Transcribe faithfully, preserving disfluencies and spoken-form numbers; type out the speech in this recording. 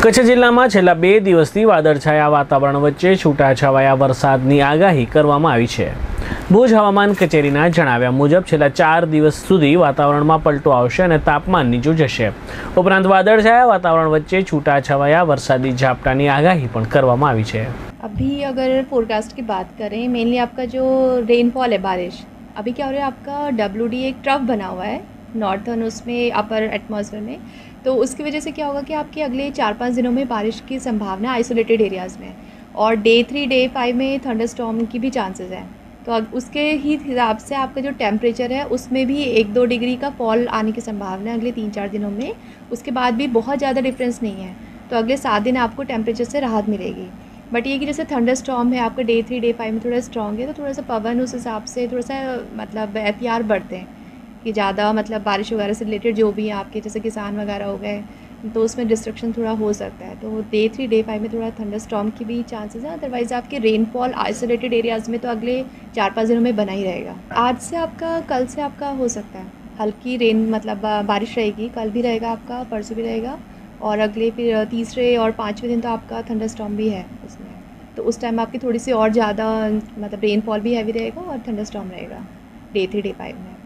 કચ્છ જિલ્લામાં છેલ્લા બે દિવસથી વાદળછાયા વાતાવરણ વચ્ચે છૂટાછવાયા વરસાદની આગાહી કરવામાં આવી છે। ભુજ હવામાન કચેરીના જણાવ્યા મુજબ છેલ્લા ચાર દિવસ સુધી વાતાવરણમાં પલટો આવશે અને તાપમાન નીચું જશે। ઉપરાંત વાદળછાયા વાતાવરણ વચ્ચે છૂટાછવાયા વરસાદી ઝાપટાની આગાહી પણ કરવામાં આવી છે। अभी अगर फोरकास्ट की बात करें, मेनली आपका जो रेनफॉल है, बारिश, अभी क्या हो रहा है, आपका डब्ल्यू डी एक ट्रफ बना हुआ है नॉर्थन उसमें अपर एटमॉस्फेयर में, तो उसकी वजह से क्या होगा कि आपके अगले चार पाँच दिनों में बारिश की संभावना आइसोलेटेड एरियाज़ में, और डे थ्री डे फाइव में थंडरस्टॉर्म की भी चांसेस हैं। तो अब उसके ही हिसाब से आपका जो टेम्परेचर है उसमें भी एक दो डिग्री का फॉल आने की संभावना है अगले तीन चार दिनों में। उसके बाद भी बहुत ज़्यादा डिफरेंस नहीं है, तो अगले सात दिन आपको टेम्परेचर से राहत मिलेगी। बट ये कि जैसे थंडर स्टॉर्म है आपका डे थ्री डे फाइव में थोड़ा स्ट्रॉन्ग है, तो थोड़ा सा पवन उस हिसाब से थोड़ा सा मतलब एहतियात बरतें हैं कि ज़्यादा मतलब बारिश वगैरह से रिलेटेड जो भी हैं आपके जैसे किसान वगैरह हो गए, तो उसमें डिस्ट्रक्शन थोड़ा हो सकता है। तो डे थ्री डे फाइव में थोड़ा थंडर स्टॉर्म की भी चांसेस हैं। अदरवाइज़ आपके रेनफॉल आइसोलेटेड एरियाज़ में तो अगले चार पाँच दिनों में बना ही रहेगा। आज से आपका कल से आपका हो सकता है हल्की रेन मतलब बारिश रहेगी, कल भी रहेगा आपका, परसों भी रहेगा, और अगले फिर तीसरे और पाँचवें दिन तो आपका थंडर स्टॉर्म भी है उसमें। तो उस टाइम आपकी थोड़ी सी और ज़्यादा मतलब रेनफॉल भी हैवी रहेगा और थंडर स्टॉर्म रहेगा डे थ्री डे फाइव में।